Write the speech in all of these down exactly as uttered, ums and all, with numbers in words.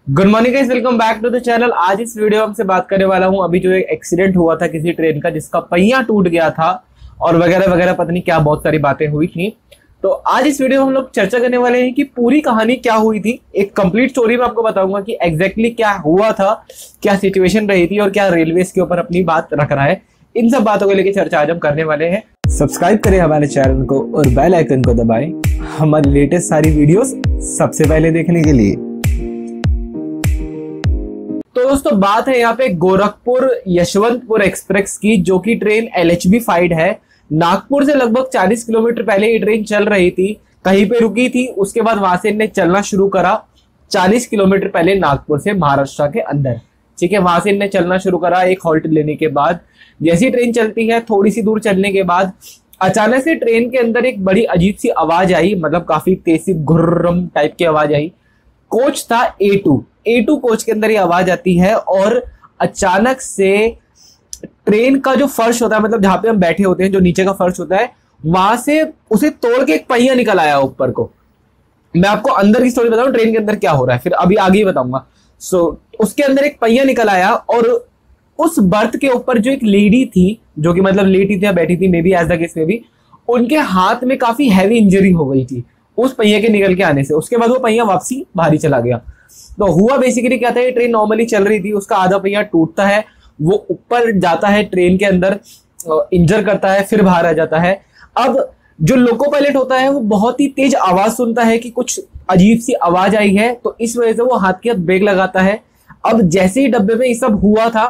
Good morning guys, welcome back to the channel. आज इस video में हमसे बात करने वाला हूं अभी जो एक एक्सीडेंट हुआ था किसी ट्रेन का जिसका पहिया टूट गया था और वगैरह वगैरह, पता नहीं क्या बहुत सारी बातें हुई थी। तो आज इस वीडियो में हम लोग चर्चा करने वाले हैं कि पूरी कहानी क्या हुई थी। एक कंप्लीट स्टोरी में आपको बताऊंगा कि एग्जैक्टली क्या हुआ था, क्या सिचुएशन रही थी और क्या रेलवे के ऊपर अपनी बात रख रहा है। इन सब बातों को लेकर चर्चा आज हम करने वाले हैं। सब्सक्राइब करें हमारे चैनल को और बेल आइकन को दबाएं हमारी लेटेस्ट सारी वीडियोस सबसे पहले देखने के लिए। तो दोस्तों, बात है यहाँ पे गोरखपुर यशवंतपुर एक्सप्रेस की, जो कि train L H B fied है। नागपुर से लगभग चालीस किलोमीटर पहले ये ट्रेन चल रही थी, कहीं पे रुकी थी, उसके बाद वहां से इन्हें चलना शुरू करा चालीस किलोमीटर पहले नागपुर से महाराष्ट्र के अंदर। ठीक है, वहां से इन्हें चलना शुरू करा एक हॉल्ट लेने के बाद। जैसी ट्रेन चलती है, थोड़ी सी दूर चलने के बाद अचानक से ट्रेन के अंदर एक बड़ी अजीब सी आवाज आई, मतलब काफी तेज सी घुर्रम टाइप की आवाज आई। कोच था A two A two coach के अंदर ये आवाज आती है और अचानक से ट्रेन का जो फर्श होता है, मतलब जहां पे हम बैठे होते हैं, जो नीचे का फर्श होता है, वहां से उसे तोड़ के एक पहिया निकल आया ऊपर को। मैं आपको अंदर की स्टोरी बताऊं ट्रेन के अंदर क्या हो रहा है, फिर अभी आगे ही बताऊंगा। सो so, उसके अंदर एक पहिया निकल आया और उस बर्थ के ऊपर जो एक लेडी थी, जो कि मतलब लेटी थी या बैठी थी, maybe as the case में भी, उनके हाथ में काफी हैवी इंजरी हो गई थी उस पहिए के निकल के आने से। उसके बाद वो पहिया वापसी बाहर चला गया। तो हुआ बेसिकली क्या था, ये ट्रेन नॉर्मली चल रही थी, उसका आधा पहिया टूटता है, वो ऊपर जाता है ट्रेन के अंदर, इंजर करता है, फिर बाहर आ जाता है। अब जो लोको पायलट होता है वो बहुत ही तेज आवाज सुनता है कि कुछ अजीब सी आवाज आई है, तो इस वजह से वो हाथ के हाथ ब्रेक लगाता है। अब जैसे ही डब्बे में ये सब हुआ था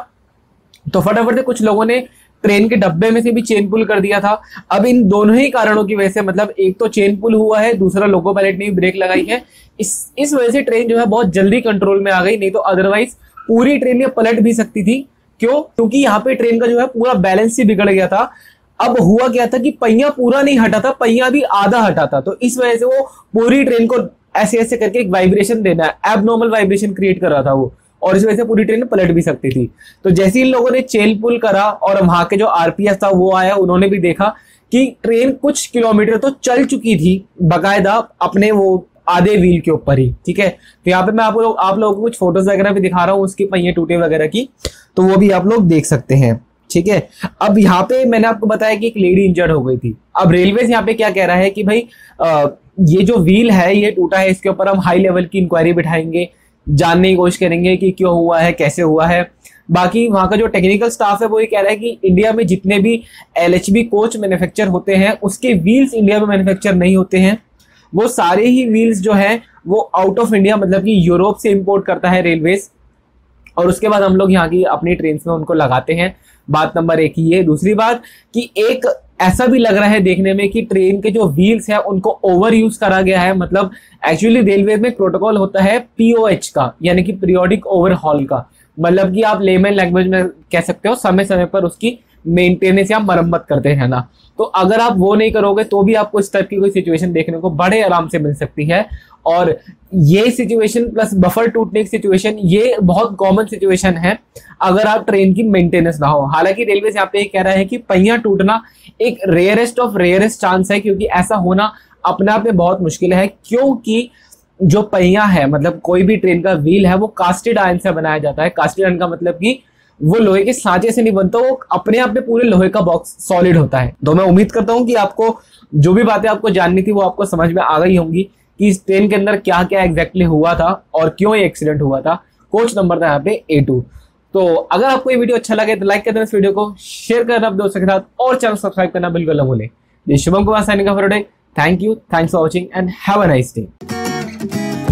तो फटाफट से कुछ लोगों ने ट्रेन के डब्बे में से भी चेन पुल कर दिया था। अब इन दोनों ही कारणों की वजह से, मतलब एक तो चेन पुल हुआ है, दूसरा लोको पायलट ने भी ब्रेक लगाई है, इस इस वजह से ट्रेन जो है बहुत जल्दी कंट्रोल में आ गई। नहीं तो अदरवाइज पूरी ट्रेन ये पलट भी सकती थी। क्यों? क्योंकि यहाँ पे ट्रेन का जो है पूरा बैलेंस ही बिगड़ गया था। अब हुआ क्या था कि पहिया पूरा नहीं हटा था, पहिया भी आधा हटा था, तो इस वजह से वो पूरी ट्रेन को ऐसे ऐसे करके एक वाइब्रेशन देना है, एबनॉर्मल वाइब्रेशन क्रिएट कर रहा था वो, और इस वजह से पूरी ट्रेन पलट भी सकती थी। तो जैसे इन लोगों ने चेन पुल करा और वहां के जो आर पी एफ था वो आया, उन्होंने भी देखा कि ट्रेन कुछ किलोमीटर तो चल चुकी थी बकायदा अपने वो आधे व्हील के ऊपर ही। ठीक है, तो यहाँ पे मैं आप लोग आप लोगों को कुछ फोटोज वगैरह भी दिखा रहा हूँ उसके पहिए टूटे वगैरह की, तो वो भी आप लोग देख सकते हैं। ठीक है, अब यहाँ पे मैंने आपको बताया कि एक लेडी इंजर्ड हो गई थी। अब रेलवे यहाँ पे क्या कह रहा है कि भाई आ, ये जो व्हील है ये टूटा है, इसके ऊपर हम हाई लेवल की इंक्वायरी बिठाएंगे, जानने की कोशिश करेंगे कि क्यों हुआ है, कैसे हुआ है। बाकी वहां का जो टेक्निकल स्टाफ है वो ये कह रहा है कि इंडिया में जितने भी L H B coach manufacture होते हैं उसके व्हील्स इंडिया में मैन्युफैक्चर नहीं होते हैं। वो सारे ही व्हील्स जो हैं वो आउट ऑफ इंडिया, मतलब कि यूरोप से इंपोर्ट करता है रेलवेज, और उसके बाद हम लोग यहाँ की अपनी ट्रेन में उनको लगाते हैं। बात नंबर एक ही है। दूसरी बात कि एक ऐसा भी लग रहा है देखने में कि ट्रेन के जो व्हील्स है उनको ओवर यूज करा गया है। मतलब एक्चुअली रेलवे में प्रोटोकॉल होता है पी ओ एच का, यानी कि पीरियोडिक ओवरहॉल का, मतलब कि आप लेमन लैंग्वेज में कह सकते हो समय समय पर उसकी मेंटेनेंस या मरम्मत करते हैं ना। तो अगर आप वो नहीं करोगे तो भी आपको इस टाइप की कोई सिचुएशन देखने को बड़े आराम से मिल सकती है। और ये सिचुएशन प्लस बफर टूटने की सिचुएशन, ये बहुत कॉमन सिचुएशन है अगर आप ट्रेन की मेंटेनेंस ना हो। हालांकि रेलवे यहाँ पे कह रहा है कि पहिया टूटना एक रेयरेस्ट ऑफ रेयरेस्ट चांस है, क्योंकि ऐसा होना अपने आप में बहुत मुश्किल है। क्योंकि जो पहिया है, मतलब कोई भी ट्रेन का व्हील है, वो कास्टेड आयरन से बनाया जाता है। कास्टेड आयरन का मतलब कि वो लोहे के सांचे से नहीं बनता, वो अपने आप में पूरे लोहे का बॉक्स सॉलिड होता है। तो मैं उम्मीद करता हूं कि आपको जो भी बातें आपको जाननी थी वो आपको समझ में आ गई होंगी कि इस ट्रेन के अंदर क्या क्या एग्जैक्टली हुआ था और क्यों ये एक्सीडेंट हुआ था। कोच नंबर था यहाँ पे ए टू। तो अगर आपको ये वीडियो अच्छा लगे तो लाइक कर देना इस वीडियो को, शेयर करना अपने दोस्तों के साथ, और चैनल सब्सक्राइब करना बिल्कुल ना भूलें। Shubham Kumar signing off for today. Thank you, thanks for watching and have a nice day.